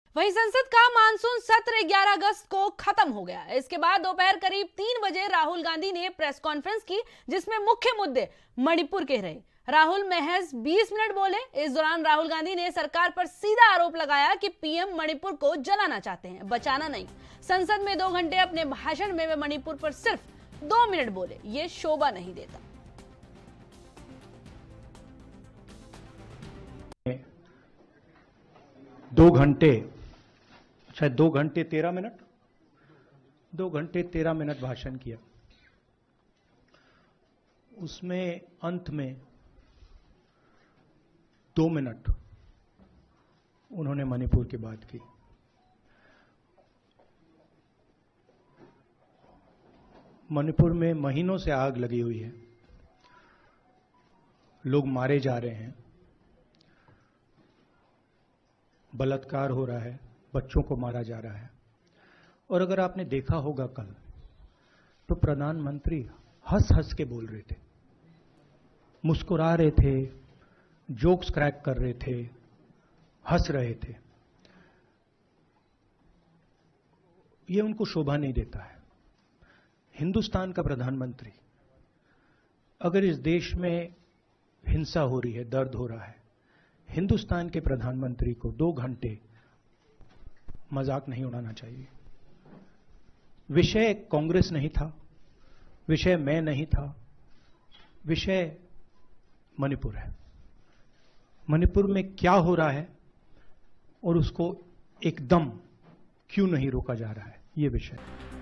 वहीं संसद का मानसून सत्र 11 अगस्त को खत्म हो गया। इसके बाद दोपहर करीब 3 बजे राहुल गांधी ने प्रेस कॉन्फ्रेंस की, जिसमें मुख्य मुद्दे मणिपुर के रहे। राहुल महज 20 मिनट बोले। इस दौरान राहुल गांधी ने सरकार पर सीधा आरोप लगाया कि पीएम मणिपुर को जलाना चाहते हैं, बचाना नहीं। संसद में 2 घंटे अपने भाषण में वे मणिपुर पर सिर्फ 2 मिनट बोले। ये शोभा नहीं देता। 2 घंटे, शायद 2 घंटे 13 मिनट, 2 घंटे 13 मिनट भाषण किया। उसमें अंत में 2 मिनट उन्होंने मणिपुर की बात की। मणिपुर में महीनों से आग लगी हुई है, लोग मारे जा रहे हैं, बलात्कार हो रहा है, बच्चों को मारा जा रहा है। और अगर आपने देखा होगा कल, तो प्रधानमंत्री हंस हंस के बोल रहे थे, मुस्कुरा रहे थे, जोक्स क्रैक कर रहे थे, हंस रहे थे। ये उनको शोभा नहीं देता है। हिंदुस्तान का प्रधानमंत्री, अगर इस देश में हिंसा हो रही है, दर्द हो रहा है, हिंदुस्तान के प्रधानमंत्री को 2 घंटे मजाक नहीं उड़ाना चाहिए। विषय कांग्रेस नहीं था, विषय मैं नहीं था, विषय मणिपुर है। मणिपुर में क्या हो रहा है और उसको एकदम क्यों नहीं रोका जा रहा है, ये विषय।